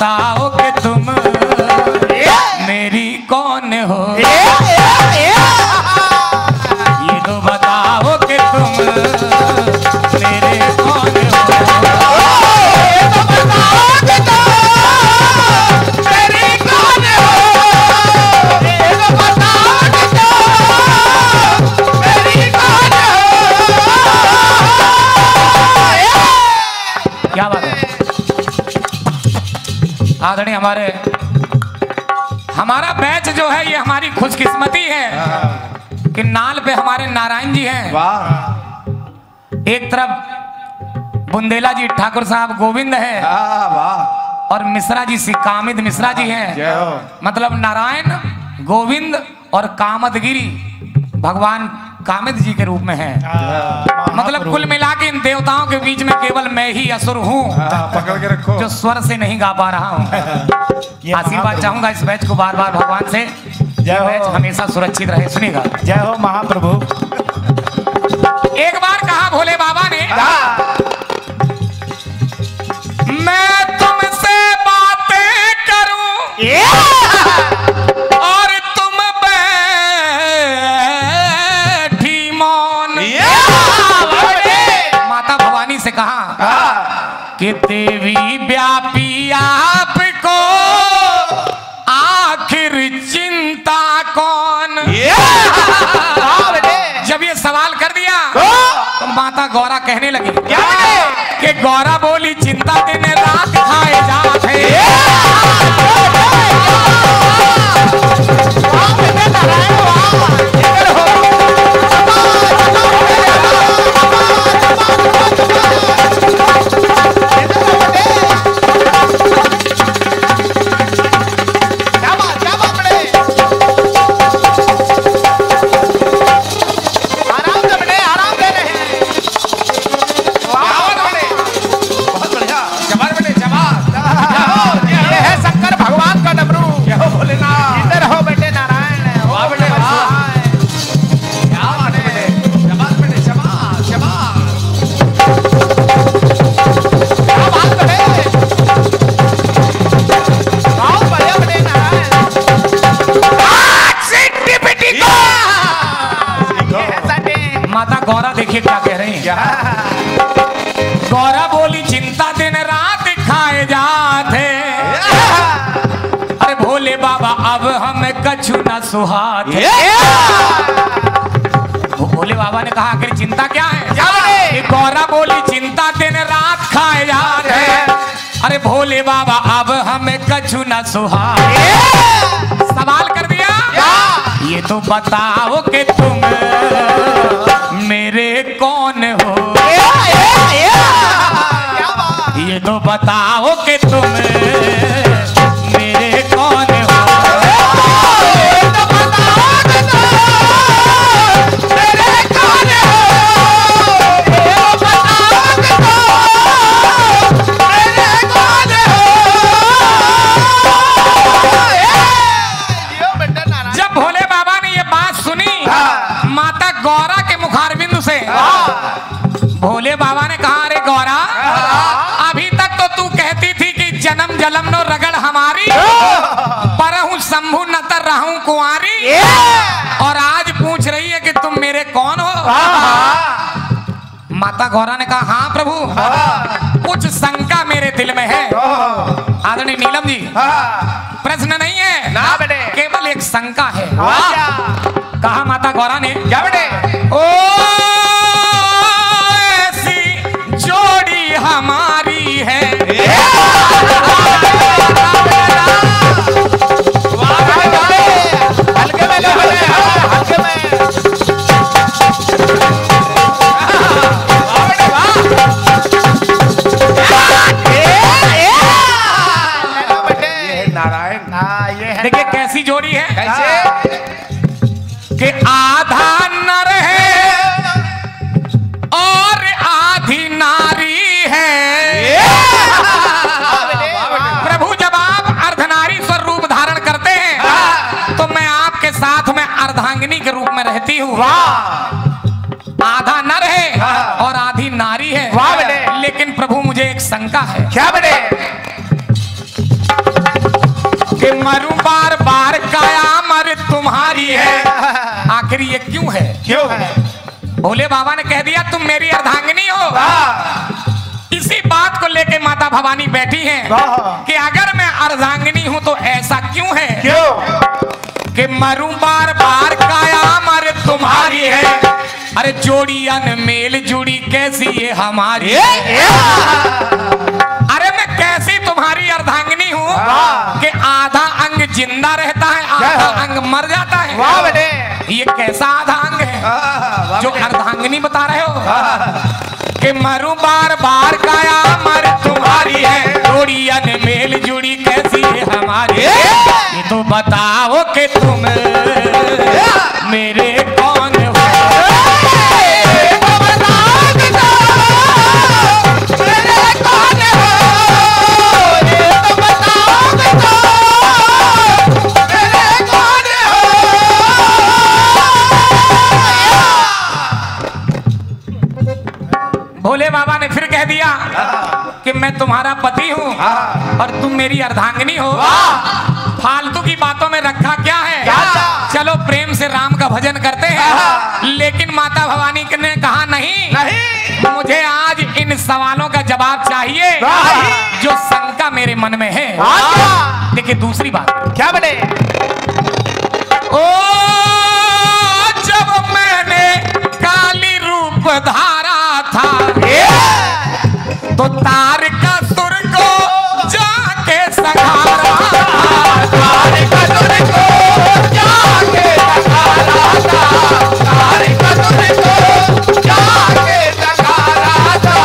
बताओ कि तुम मेरी कौन हो। ये तो बताओ कि तुम मेरे कौन हो। क्या बात है आदरणीय हमारा बैच जो है ये हमारी खुशकिस्मती है कि नाल पे हमारे नारायण जी हैं। एक तरफ बुंदेला जी ठाकुर साहब गोविंद है और मिश्रा जी कामिद मिश्रा जी हैं। मतलब नारायण गोविंद और कामदगिरी भगवान कामिद जी के रूप में है। मतलब कुल मिला के इन देवताओं के बीच में केवल मैं ही असुर हूँ पकड़ के रखो जो स्वर से नहीं गा पा रहा हूँ। आशीर्वाद चाहूंगा इस बैच को बार बार भगवान से, यह बैच हमेशा सुरक्षित रहे। सुनिएगा। जय हो महाप्रभु। एक बार कहा भोले बाबा ने, मैं तुमसे बातें करूं और तुम बैठी मौन। माता भवानी से कहा कि देवी व्यापी आपको आखिर चिंता कौन। जब ये सवाल कर दिया तो माता गौरा कहने लगी कि गौरा बोली चिंता दिन रात खाए जाते। गौरा देखिए क्या कह रही है। गौरा बोली चिंता दिन रात खाए जाते। अरे भोले बाबा अब हमें कछु न सुहाते। भोले बाबा ने कहा आखिर चिंता क्या है। गौरा बोली चिंता दिन रात खाए जाते। अरे भोले बाबा अब हमें कछु न सुहाते। सवाल कर दिया ये तो बताओ कि तुम मेरे कौन हो। ये तो बताओ कि तुम मेरे कौन हो। जब भोले बाबा ने ये बात सुनी माता गौरा के मुखारबिंदु से, भोले बाबा ने कहा अरे गौरा अभी तक तो तू कहती थी कि जन्म जलम नो रगड़ हमारी पर हूँ शंभु न तर रहूं कुंवारी, और आज पूछ रही है कि तुम मेरे कौन हो। माता गौरा ने कहा हाँ प्रभु कुछ शंका मेरे दिल में है। आदरणीय नीलम जी प्रश्न नहीं है ना बेटे, केवल एक शंका है। कहा माता गौरा ने क्या बेटे, ओ ऐसी जोड़ी हमारी है। हल्के में हल्के में नारायण। देखिए कैसी जोड़ी है। कैसे कि आधा नर है और आधी नारी है। प्रभु जब आप अर्धनारी स्वरूप धारण करते हैं तो मैं आपके साथ में अर्धांगिनी के रूप में रहती हूँ। आधा नर है और आधी नारी है। लेकिन प्रभु मुझे एक शंका है। क्या बेटे, कि मरूं बार बार काया मर तुम्हारी है। आखिर ये क्यों है? क्यों है? भोले बाबा ने कह दिया तुम मेरी अर्धांगिनी हो। इसी बात को लेके माता भवानी बैठी हैं कि अगर मैं अर्धांगिनी हूं तो ऐसा क्यों है? क्यों? कि मरूं बार बार काया मर तुम्हारी है। अरे जोड़ी अनमेल जुड़ी कैसी ये हमारी है। अरे मैं कैसी तुम्हारी अर्धांगिनी हूँ कि आधा अंग जिंदा रहता है, आधा अंग मर जाता है। वाह बेटे, ये कैसा आधा अंग है जो अर्धांगिनी बता रहे हो? कि मरूं बार बार काया मर तुम्हारी है, जोड़ी अनमेल जुड़ी कैसी है हमारी। ये तो बताओ कि तुम मेरे कौन हो? भोले बाबा ने फिर कह दिया कि मैं तुम्हारा पति हूँ और तुम मेरी अर्धांगिनी हो। फालतू की बातों में रखा क्या है? चलो प्रेम से राम का भजन करते हैं। लेकिन माता भवानी ने कहा नहीं, मुझे आज इन सवालों का जवाब चाहिए जो शंका मेरे मन में है। देखिए दूसरी बात क्या बने? ओ जब मैंने काली रूप धारा था तो तारकासुर को जाके संहारा था। तारकासुर को जाके संहारा था। तारकासुर को जाके संहारा था।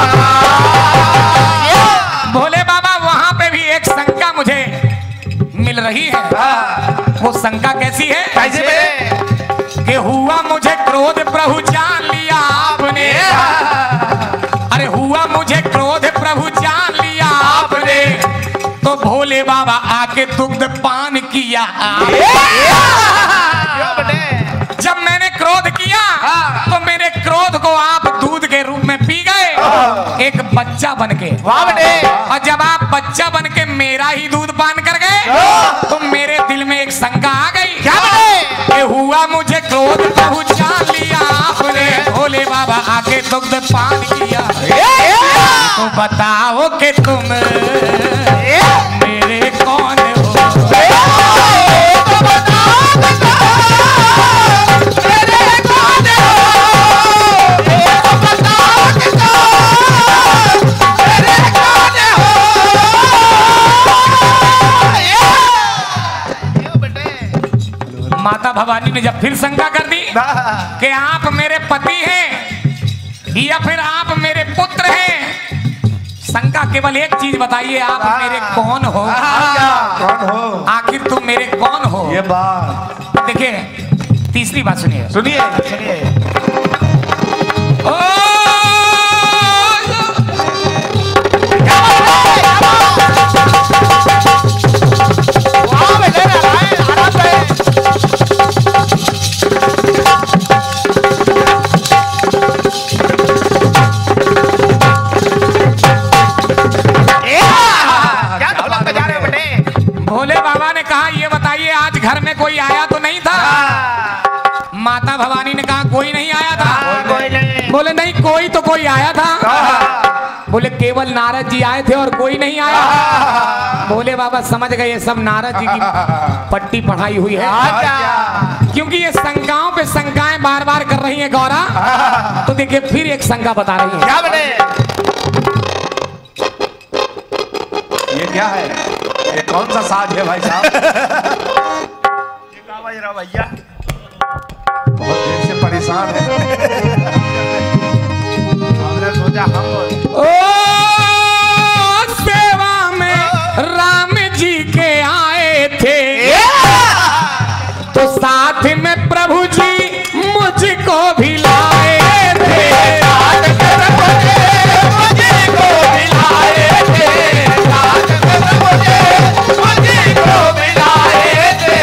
भोले बाबा वहां पे भी एक शंका मुझे मिल रही है। वो शंका कैसी है? कैसे? कि हुआ मुझे क्रोध प्रभु जान लिया आपने। अरे हुआ मुझे क्रोध प्रभु जान लिया आपने, तो भोले बाबा आके दुग्ध पान किया। जब मैंने क्रोध किया तो मेरे क्रोध को आप दूध के रूप में पी गए, एक बच्चा बन के। और जब आप बच्चा बन के मेरा ही दूध पान कर गए तो मेरे दिल में एक शंका आ गई। क्या हुआ मुझे क्रोध प्रभु जान लिया आपने, भोले बाबा आके दुग्ध पान किया। तो बताओ कि तुम मेरे कौन हो? माता भवानी ने जब फिर शंका कर दी कि आप मेरे पति हैं या फिर आप मेरे पुत्र हैं, शंका केवल एक चीज बताइए, आप मेरे कौन हो? कौन हो? आखिर तुम मेरे कौन हो? ये बात देखिए तीसरी बात सुनिए। सुनिए सुनिए। ओ भोले बाबा ने कहा ये बताइए आज घर में कोई आया तो नहीं था? माता भवानी ने कहा कोई नहीं आया था। कोई नहीं। बोले नहीं कोई तो कोई आया था। बोले केवल नारद जी आए थे और कोई नहीं आया। भोले बाबा समझ गए ये सब नारद जी की पट्टी पढ़ाई हुई है, क्योंकि ये शंकाओं पे शंकाएं बार बार कर रही हैं गौरा। तो देखिए फिर एक शंका बता रही है। क्या बने? ये क्या है? ये कौन सा साज है भाई साहब? भैया बहुत देर से परेशान है। हमने सोचा हम ओ सेवा में राम जी के आए थे तो साथ में प्रभु जी मुझको भी लाए थे। मुझको भी लाए थे। मुझको भी लाए थे।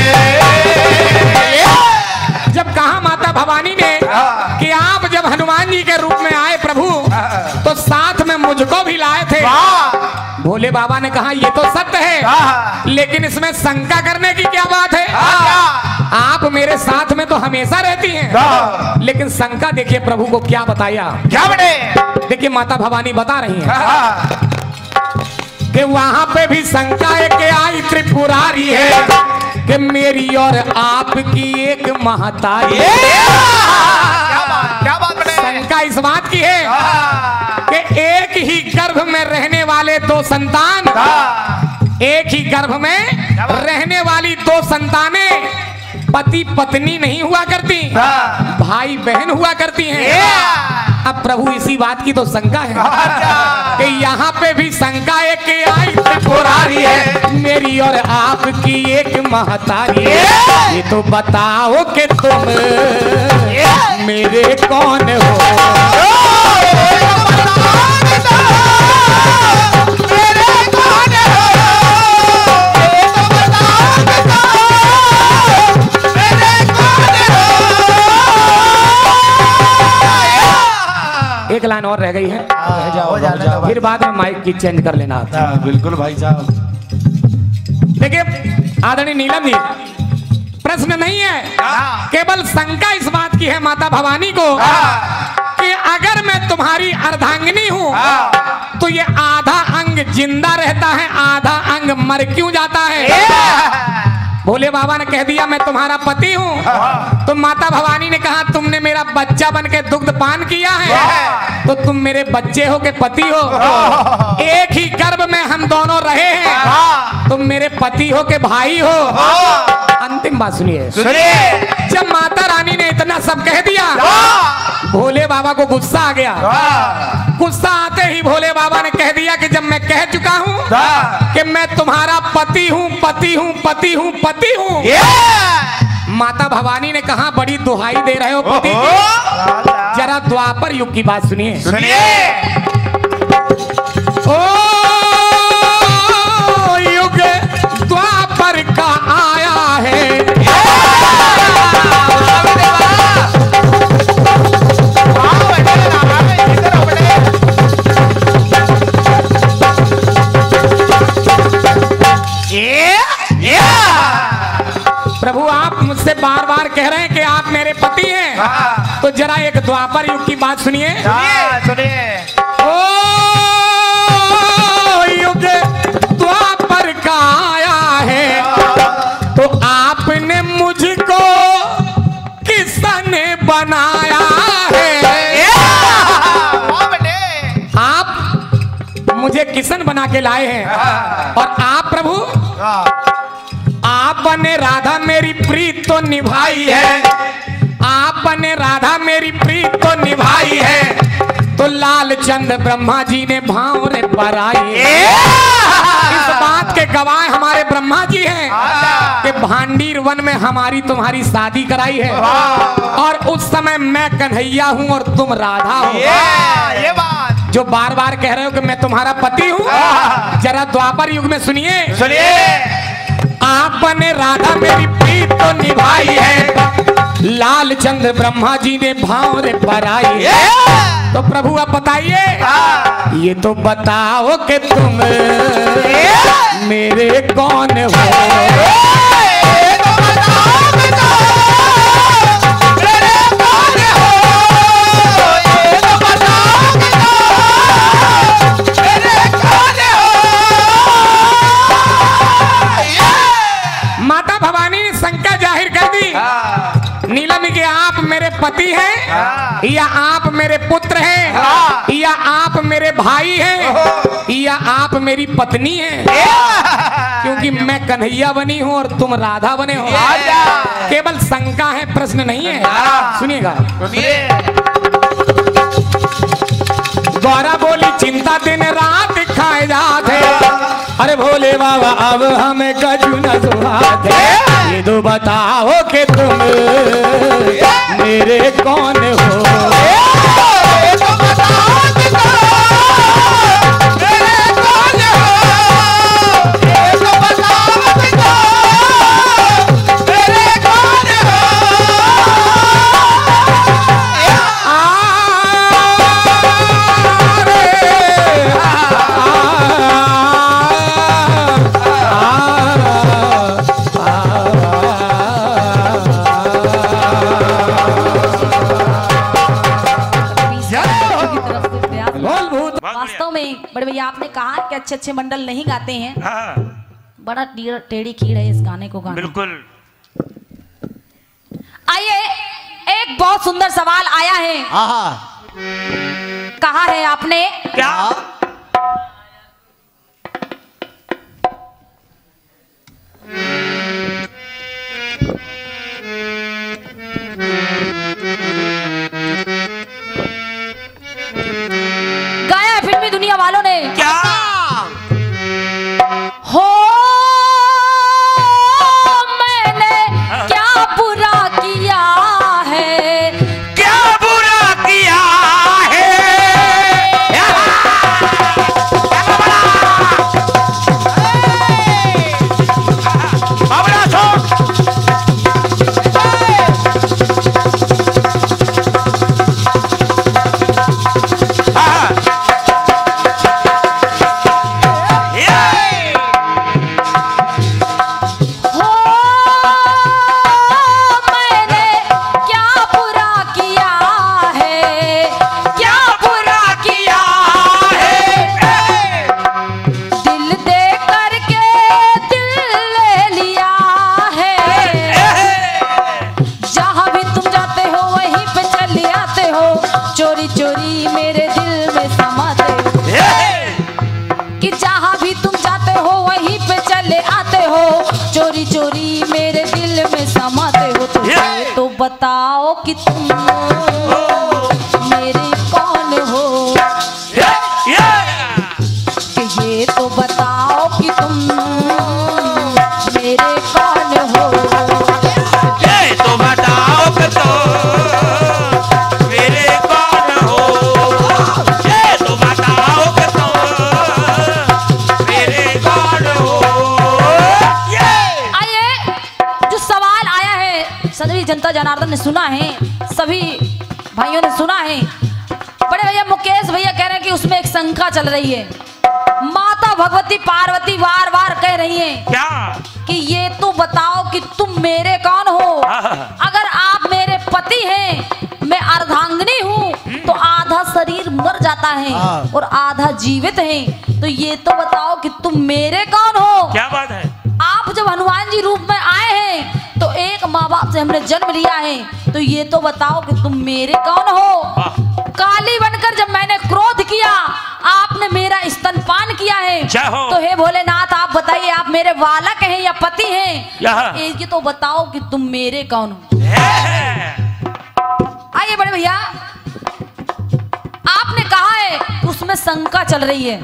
जब कहा माता भवानी ने कि आप जब हनुमान जी के रूप में आए प्रभु तो साथ में मुझको भी लाए थे। भोले बाबा ने कहा ये तो सत्य है, लेकिन इसमें शंका करने की क्या बात है? आप मेरे साथ में तो हमेशा रहती हैं, लेकिन शंका देखिए प्रभु को क्या बताया। क्या बने? देखिए माता भवानी बता रही हैं कि वहां पे भी शंका एक आई त्रिपुरारी है कि मेरी और आपकी एक महतारी। क्या बात बने? शंका इस बात की है कि एक ही गर्भ में रहने वाले दो संतान, एक ही गर्भ में रहने वाली दो संतानें पति पत्नी नहीं हुआ करती, भाई बहन हुआ करती हैं। अब प्रभु इसी बात की तो शंका है कि यहाँ पे भी शंका एक आई त्रिपुरारी है, मेरी और आपकी एक महतारी है। ये तो बताओ कि तुम मेरे कौन हो? एक लाइन और रह गई है, जाओ। फिर बाद में माइक की चेंज कर लेना। बिल्कुल भाई साहब। देखिए आदरणीय नीलम जी, प्रश्न नहीं है, केवल शंका इस बात की है माता भवानी को कि अगर मैं तुम्हारी अर्धांगिनी हूँ तो ये आधा अंग जिंदा रहता है, आधा अंग मर क्यों जाता है? भोले बाबा ने कह दिया मैं तुम्हारा पति हूँ, तो माता भवानी ने कहा तुमने मेरा बच्चा बन के दुग्ध पान किया है, तो तुम मेरे बच्चे हो के पति हो, एक ही गर्भ में हम दोनों रहे हैं, तुम मेरे पति हो के भाई हो। अंतिम बात सुनिए। जब माता रानी ने इतना सब कह दिया, भोले बाबा को गुस्सा आ गया। गुस्सा आते ही भोले बाबा ने कह दिया कि जब मैं कह चुका हूँ कि मैं तुम्हारा पति हूँ, पति हूँ, पति हूँ, पति हूँ, माता भवानी ने कहा बड़ी दुहाई दे रहे हो पति की, जरा द्वापर युग की बात सुनिए। ओ युग द्वापर का आया है, प्रभु आप मुझसे बार बार कह रहे हैं कि आप मेरे पति हैं, तो जरा एक द्वापर युग की बात सुनिए। ओ युग द्वापर का आया है, तो आपने मुझको किसने बनाया है? आप मुझे किसन बना के लाए हैं, और आप प्रभु आपने राधा मेरी प्रीत तो निभाई है, आपने राधा मेरी प्रीत तो निभाई है, तो लाल चंद ब्रह्मा जी ने भांवरे पराई। इस बात के गवाह हमारे ब्रह्मा जी हैं कि भांडीर वन में हमारी तुम्हारी शादी कराई है, और उस समय मैं कन्हैया हूँ और तुम राधा हो। ये बात जो बार बार कह रहे हो कि मैं तुम्हारा पति हूँ, जरा द्वापर युग में सुनिए। आपने राधा मेरी प्रीत तो निभाई है, लाल चंद्र ब्रह्मा जी ने भांवरे पराई। तो प्रभु आप बताइए, ये तो बताओ कि तुम मेरे कौन हो? माता भवानी ने शंका जाहिर कर दी नीलम के आप मेरे पति हैं, या आप मेरे पुत्र हैं, या आप मेरे भाई हैं, या आप मेरी पत्नी हैं, क्योंकि मैं कन्हैया बनी हूँ और तुम राधा बने हो। केवल शंका है, प्रश्न नहीं है। सुनिएगा। गौरा बोली चिंता दिन रात खाए जाते, अरे भोले बाबा अब हमें गजू न सुहाते, ये तो बताओ कि तुम मेरे कौन हो? में बड़े भैया आपने कहा कि अच्छे अच्छे मंडल नहीं गाते हैं, हाँ बड़ा टेढ़ी खीर है इस गाने को गाना। बिल्कुल। आइए, एक बहुत सुंदर सवाल आया है। कहा है आपने क्या? गाया है फिल्मी दुनिया वालों ने। क्या? हो मैंने क्या बुरा किया है, क्या बुरा किया है? चोरी चोरी मेरे दिल में समाते हो, कि जहाँ भी तुम जाते हो वहीं पे चले आते हो, चोरी चोरी मेरे दिल में समाते हो। तो बताओ कि तुम मेरे कौन हो, कि ये तो बताओ कि तुम मेरे कौन हो, ये तो बताओ कि तुम जनता जनार्दन ने सुना है, सभी भाइयों ने सुना है। बड़े भैया मुकेश भैया कह रहे हैं कि उसमें एक शंका चल रही है। माता भगवती पार्वती बार बार कह रही हैं क्या कि ये तो बताओ कि तुम मेरे कौन हो। अगर आप मेरे पति हैं, मैं अर्धांगिनी हूँ, तो आधा शरीर मर जाता है और आधा जीवित है, तो ये तो बताओ कि तुम मेरे कौन हो। क्या बात है? आप जब हनुमान जी रूप में आए हैं तो एक माँ बाप से हमने जन्म लिया है, तो ये तो बताओ कि तुम मेरे कौन हो। काली बनकर जब मैंने क्रोध किया, आपने मेरा स्तनपान किया है, तो हे भोलेनाथ आप बताइए आप मेरे बालक हैं या पति हैं, ये तो बताओ कि तुम मेरे कौन हो। आइए बड़े भैया, आपने कहा है कि उसमें शंका चल रही है।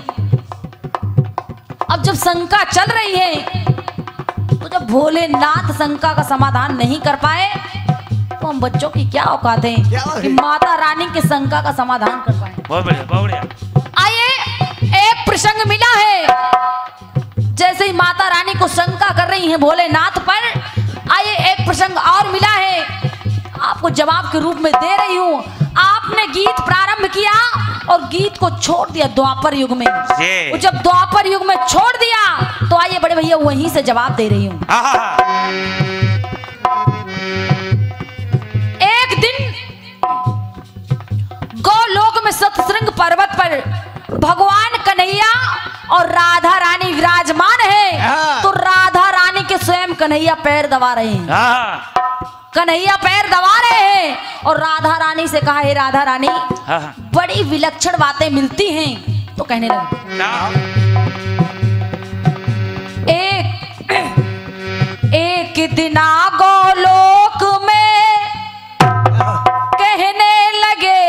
अब जब शंका चल रही है, तो जब भोलेनाथ शंका का समाधान नहीं कर पाए, तो हम बच्चों की क्या औकात है कि माता रानी के शंका का समाधान कर पाए। बहुत बढ़िया, बहुत बढ़िया। आइए, एक प्रसंग मिला है, जैसे ही माता रानी को शंका कर रही हैं भोलेनाथ पर, आइए एक प्रसंग और मिला है, आपको जवाब के रूप में दे रही हूँ। आपने गीत प्रारंभ किया और गीत को छोड़ दिया द्वापर युग में। जब द्वापर युग में छोड़ दिया, तो आइए बड़े भैया वहीं से जवाब दे रही हूँ। एक दिन गोलोक में सतसृंग पर्वत पर भगवान कन्हैया और राधा रानी विराजमान है, तो राधा रानी के स्वयं कन्हैया पैर दबा रहे हैं। कन्हैया पैर दबा रहे हैं और राधा रानी से कहा, हे राधा रानी बड़ी विलक्षण बातें मिलती हैं, तो कहने लगे एक दिन गोलोक में कहने लगे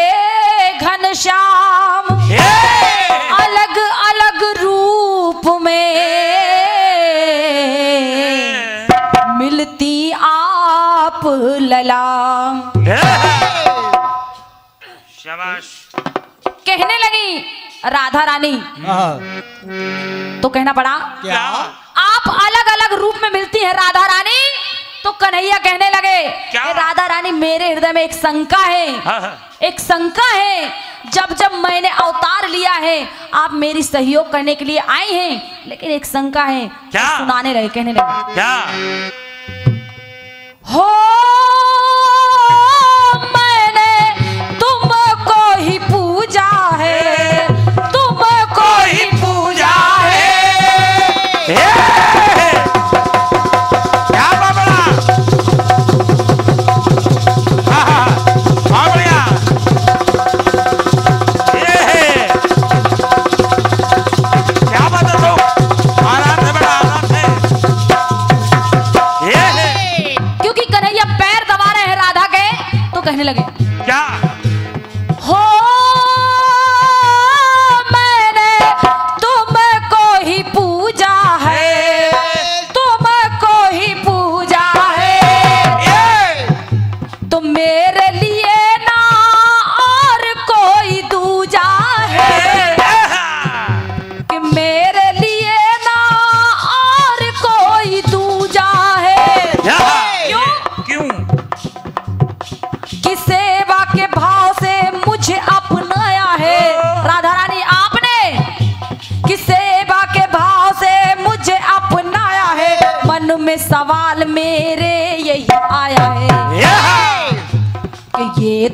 घनश्याम, अलग अलग रूप में मिलती आप ललाम। शाबाश। कहने लगी राधा रानी, तो कहना पड़ा क्या? आप अलग अलग रूप में मिलती हैं राधा रानी। तो कन्हैया कहने लगे राधा रानी मेरे हृदय में एक शंका है, एक शंका है। जब जब मैंने अवतार लिया है आप मेरी सहयोग करने के लिए आई हैं, लेकिन एक शंका है। क्या? सुनाने लगे, कहने लगे क्या? हो मैंने तुमको ही पूजा है, तुम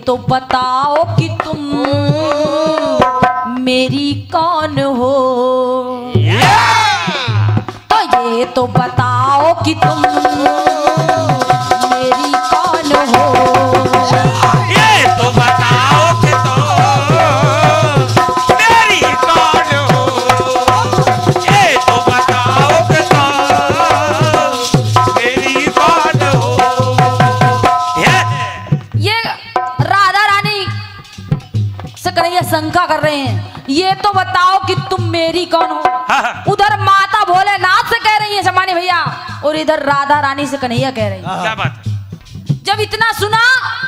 तो बताओ कि तुम मेरी कौन हो। तो ये तो बताओ कि तुम मेरी कौन हो। ये तो बताओ कि तुम मेरी कौन हो। ये तो बताओ कि तुम मेरी कौन हो। ये राधा रानी से कन्हैया शंका कर रहे हैं, ये तो बताओ कि तुम मेरी कौन हो। उधर माता भोलेनाथ से कह रही है सम्मानी भैया, और इधर राधा रानी से कन्हैया कह रही है। क्या बात है? जब इतना सुना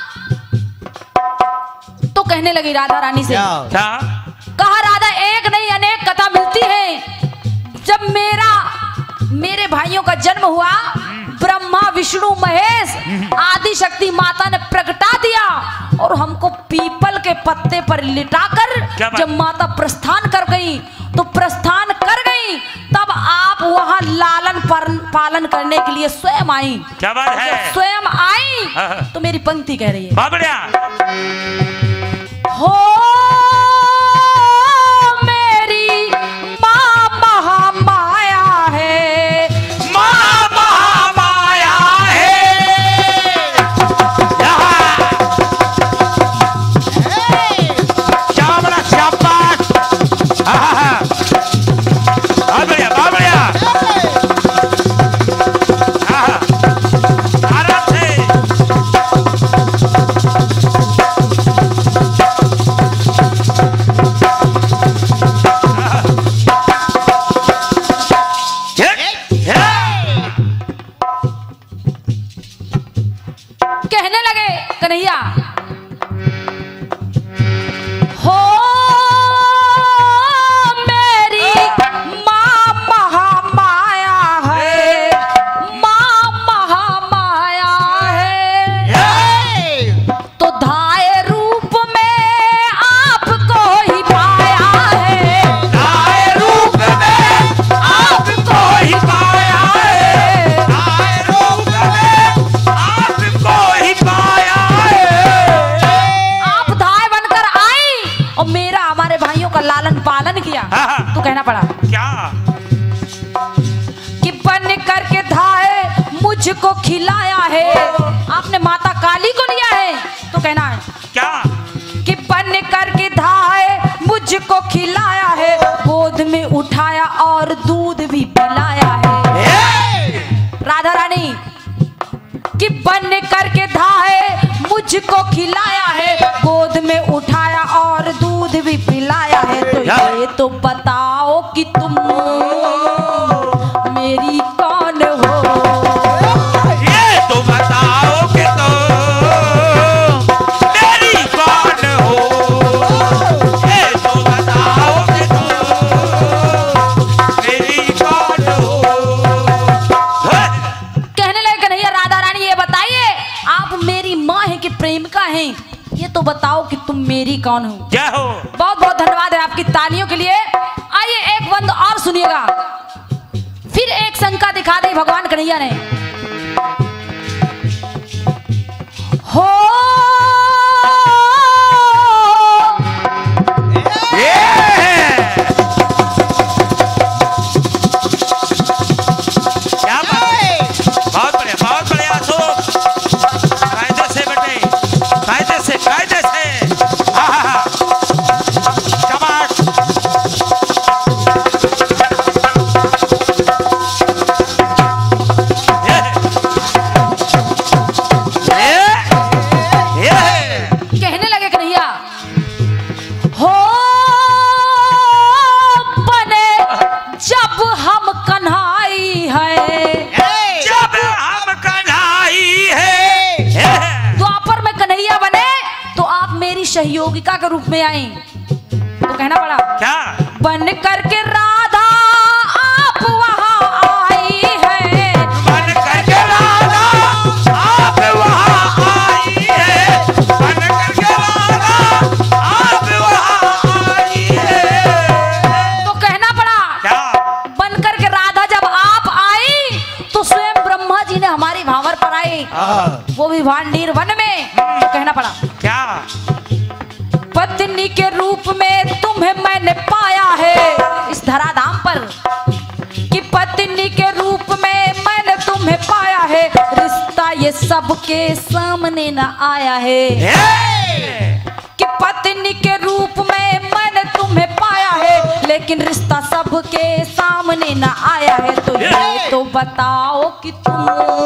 तो कहने लगी राधा रानी से, क्या? कहा राधा एक नहीं अनेक कथा मिलती है। जब मेरे भाइयों का जन्म हुआ, ब्रह्मा विष्णु महेश आदि शक्ति माता ने प्रगटा दिया और हमको पीपल के पत्ते पर लिटाकर जब माता प्रस्थान कर गई तो प्रस्थान कर गई, तब आप वहां लालन पालन करने के लिए स्वयं आई। क्या बात है? स्वयं आई तो मेरी पंक्ति कह रही है, बाबड़िया हो मेरी माँ महामाया है। माँ महामाया है। शाबाश शाबाश। बाबड़िया बाबड़िया। आराम से। कहने लगे कन्हैया, हो मेरी माँ महामाया है। माँ महामाया है तो धाये रूप में आपको ही पाया है। आए रूप में आपको ही पाया है। आए रूप में आपको ही पाया है। आप धाय बनकर आई और मेरा हमारे भाइयों का लालन पालन किया। हाँ। तो कहना पड़ा क्या? कि बन करके धाय मुझको खिलाया है। आपने माता काली को लिया है तो कहना है क्या? कि बन करके धाय मुझको खिलाया है, गोद में उठाया और दूध भी पिलाया है। राधा रानी कि बन करके धाय मुझको खिलाया है, गोद में उठाया और दूध भी पिलाया है। तो ये तो बताओ कि तुम मेरी कौन हो। ये तो बताओ कि तुम मेरी कौन हो। ये तो बताओ कि तुम मेरी कौन हो। कहने लगे कन्हैया राधा रानी ये बताइए, आप मेरी माँ है कि प्रेमिका हैं, ये तो बताओ कि तुम मेरी कौन हो। जय हो। बहुत बहुत धन्यवाद है आपकी तालियों के लिए। आइए एक बंद और सुनिएगा, फिर एक शंका दिखा दी भगवान कन्हैया ने। हो क्या बात है? बहुत बढ़िया बहुत बढ़िया। कायदे से बेटे, कायदे से कायदे से। हाँ शाबाश। कहने लगे कन्हैया, हो बने जब हम कन्हाई है। जब हम कन्हाई है। द्वापर में कन्हैया बने तो आप मेरी सहयोगिका के रूप में आई। तो कहना पड़ा क्या? बन करके राधा आप वहां आई है। बन करके राधा आप वहां आई है। बन करके राधा आप वहां आई है। तो कहना पड़ा क्या? बन करके राधा जब आप आई तो स्वयं ब्रह्मा जी ने हमारी भावर पर आए, वो भी भांडीर वन में। तो कहना पड़ा क्या? पत्नी के रूप में तुम्हें मैंने पाया है इस धराधाम पर, कि पत्नी के रूप में मैंने तुम्हें पाया है, रिश्ता ये सबके सामने न आया है। कि पत्नी के रूप में मैंने तुम्हें पाया है, लेकिन रिश्ता सबके सामने न आया है। तो ये तो बताओ कि तुम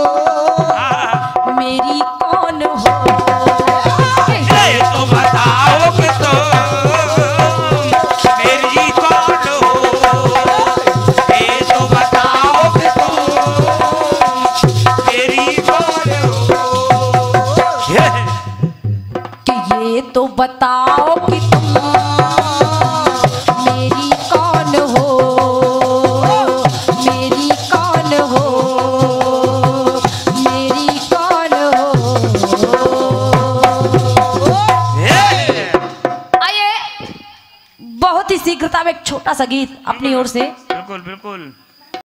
मेरी कौन हो? ये तो बताओ कि तुम मेरी कौन हो? ये तो बताओ कि तुम मेरी कौन हो? कि ये तो बताओ कि तुम मेरी कौन हो? मेरी कौन हो? मेरी कौन हो? आइए बहुत ही शीघ्रता में एक छोटा सा गीत अपनी ओर से। बिल्कुल बिल्कुल।